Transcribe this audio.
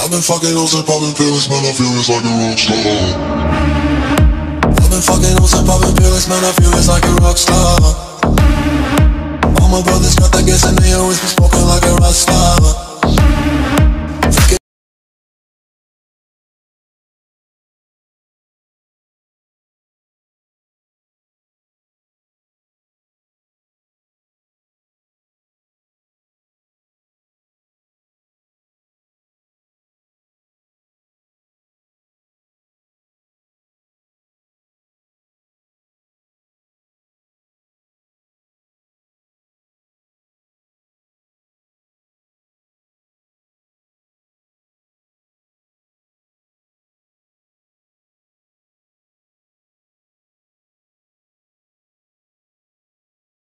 I've been fucking hoes and popping pills, man, I feel it's like a rock star. I've been fucking hoes and popping pills, man, I feel it's like a rock star. All my brothers got that gas and they always been smoking like a rock star.